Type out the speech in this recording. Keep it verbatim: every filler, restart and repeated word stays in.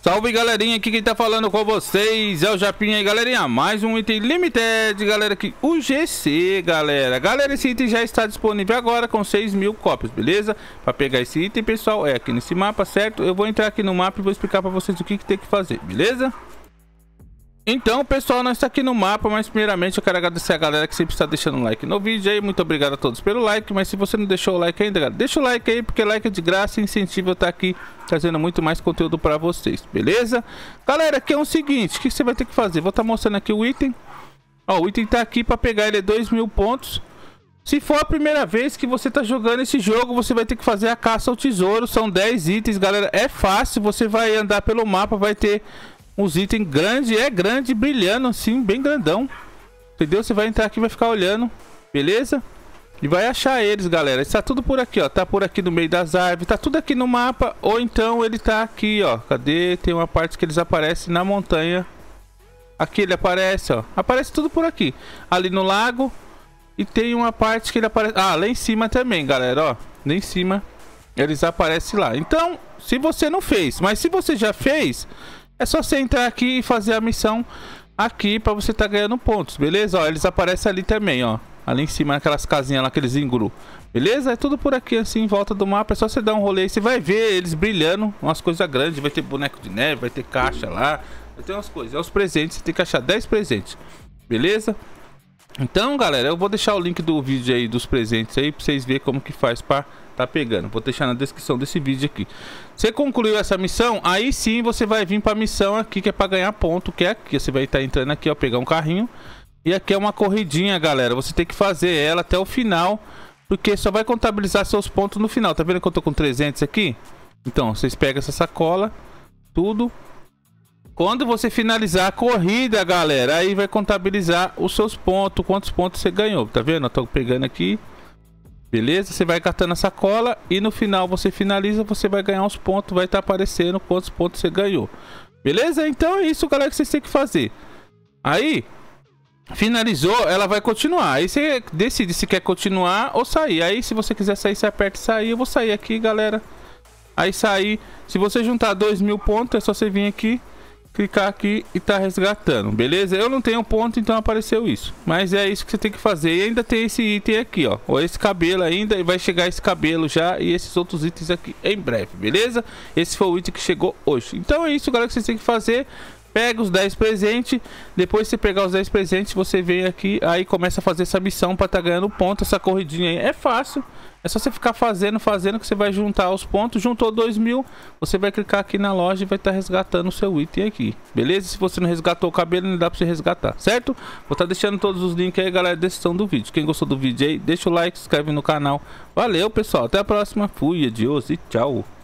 Salve galerinha, aqui quem tá falando com vocês é o Japinha aí galerinha, mais um item limited galera aqui, o G C galera. Galera, esse item já está disponível agora com seis mil cópias, beleza? Para pegar esse item pessoal, é aqui nesse mapa, certo? Eu vou entrar aqui no mapa e vou explicar para vocês o que, que tem que fazer, beleza? Então pessoal, nós está aqui no mapa, mas primeiramente eu quero agradecer a galera que sempre está deixando um like no vídeo aí. Muito obrigado a todos pelo like, mas se você não deixou o like ainda, galera, deixa o like aí, porque like é de graça e incentiva eu estar aqui trazendo muito mais conteúdo para vocês, beleza? Galera, aqui é o seguinte, o que você vai ter que fazer? Vou estar mostrando aqui o item. Ó, o item tá aqui para pegar ele é dois mil pontos. Se for a primeira vez que você tá jogando esse jogo, você vai ter que fazer a caça ao tesouro. São dez itens, galera, é fácil, você vai andar pelo mapa, vai ter uns itens grandes, é grande, brilhando assim, bem grandão, entendeu? Você vai entrar aqui e vai ficar olhando, beleza? E vai achar eles, galera. Está tudo por aqui, ó. Tá por aqui no meio das árvores, tá tudo aqui no mapa. Ou então ele tá aqui, ó. Cadê? Tem uma parte que eles aparecem na montanha. Aqui ele aparece, ó. Aparece tudo por aqui. Ali no lago. E tem uma parte que ele aparece... Ah, lá em cima também, galera, ó. Lá em cima eles aparecem lá. Então, se você não fez, mas se você já fez... É só você entrar aqui e fazer a missão aqui pra você tá ganhando pontos, beleza? Ó, eles aparecem ali também, ó. Ali em cima, naquelas casinhas lá, aqueles ingru. Beleza? É tudo por aqui, assim, em volta do mapa. É só você dar um rolê e você vai ver eles brilhando. Umas coisas grandes. Vai ter boneco de neve, vai ter caixa lá. Vai ter umas coisas. É os presentes. Você tem que achar dez presentes. Beleza? Então, galera, eu vou deixar o link do vídeo aí dos presentes aí pra vocês verem como que faz pra tá pegando. Vou deixar na descrição desse vídeo aqui. Você concluiu essa missão, aí sim você vai vir pra missão aqui, que é pra ganhar ponto, que é aqui. Você vai estar entrando aqui, ó, pegar um carrinho. E aqui é uma corridinha, galera. Você tem que fazer ela até o final, porque só vai contabilizar seus pontos no final. Tá vendo que eu tô com trezentos aqui? Então, vocês pegam essa sacola, tudo. Quando você finalizar a corrida, galera, aí vai contabilizar os seus pontos, quantos pontos você ganhou. Tá vendo? Eu tô pegando aqui. Beleza? Você vai catando a sacola e no final você finaliza, você vai ganhar os pontos, vai estar aparecendo quantos pontos você ganhou. Beleza? Então é isso, galera, que vocês têm que fazer. Aí, finalizou, ela vai continuar. Aí você decide se quer continuar ou sair. Aí se você quiser sair, você aperta sair. Eu vou sair aqui, galera. Aí sair. Se você juntar dois mil pontos, é só você vir aqui, clicar aqui e tá resgatando, beleza? Eu não tenho ponto, então apareceu isso. Mas é isso que você tem que fazer. E ainda tem esse item aqui, ó. Ou esse cabelo ainda. E vai chegar esse cabelo já. E esses outros itens aqui em breve, beleza? Esse foi o item que chegou hoje. Então é isso, galera, que vocês têm que fazer. Pega os dez presentes. Depois de você pegar os dez presentes, você vem aqui. Aí começa a fazer essa missão pra tá ganhando ponto. Essa corridinha aí é fácil. É só você ficar fazendo, fazendo, que você vai juntar os pontos. Juntou dois mil, você vai clicar aqui na loja e vai estar tá resgatando o seu item aqui. Beleza? Se você não resgatou o cabelo, não dá pra você resgatar, certo? Vou estar tá deixando todos os links aí, galera, da descrição do vídeo. Quem gostou do vídeo aí, deixa o like, se inscreve no canal. Valeu, pessoal. Até a próxima. Fui, adiós e tchau.